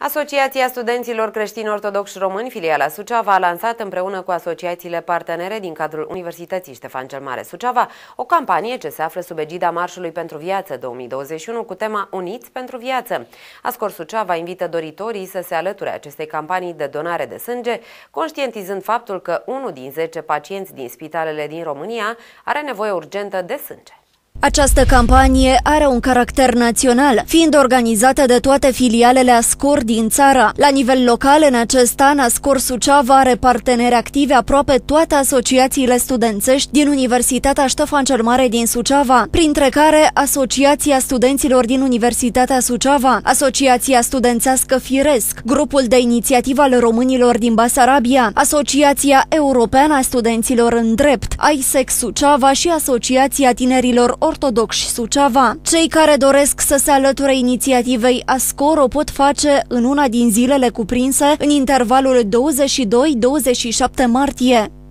Asociația Studenților Creștini Ortodoxi Români, filiala Suceava, a lansat împreună cu asociațiile partenere din cadrul Universității Ștefan cel Mare Suceava o campanie ce se află sub egida Marșului pentru Viață 2021 cu tema Uniți pentru Viață. Ascor Suceava invită doritorii să se alăture acestei campanii de donare de sânge, conștientizând faptul că 1 din 10 pacienți din spitalele din România are nevoie urgentă de sânge. Această campanie are un caracter național, fiind organizată de toate filialele Ascor din țară. La nivel local, în acest an, Ascor Suceava are parteneri active aproape toate asociațiile studențești din Universitatea Ștefan cel Mare din Suceava, printre care Asociația Studenților din Universitatea Suceava, Asociația Studențească Firesc, Grupul de Inițiativă al Românilor din Basarabia, Asociația Europeană a Studenților în Drept, AISEC Suceava și Asociația Tinerilor Ortodoxi Suceava. Cei care doresc să se alăture inițiativei Ascor o pot face în una din zilele cuprinse în intervalul 22-27 martie.